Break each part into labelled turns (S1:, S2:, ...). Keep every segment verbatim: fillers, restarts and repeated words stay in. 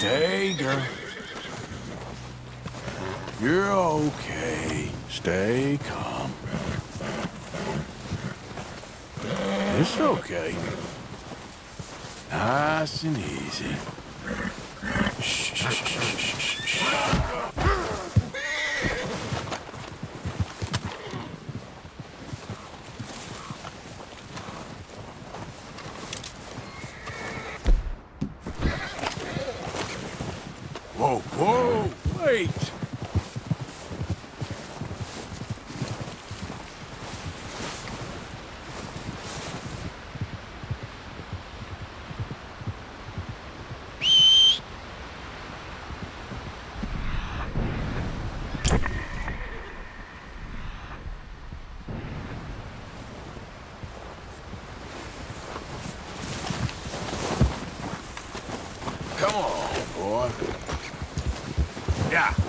S1: Stay, girl. You're okay. Stay calm. It's okay. Nice and easy. Shh, shh, shh, shh, shh, shh. Whoa, whoa, wait! Come on, boy. Yeah.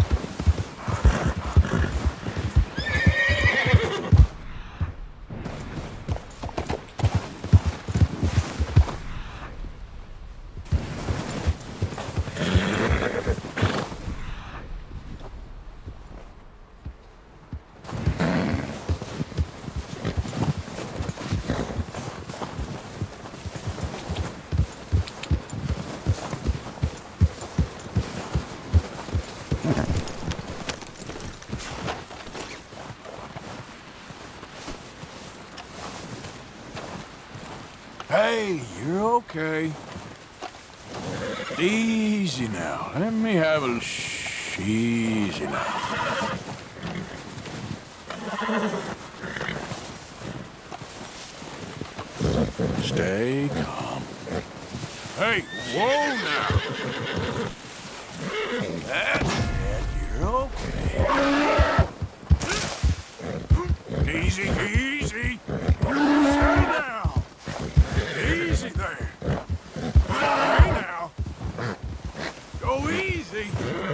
S1: Hey, you're okay. Easy now. Let me have a shh. Easy now. Stay calm. Hey, whoa now. That's it. You're okay. Easy, easy. Settle down. Easy there. Hey now. Go easy.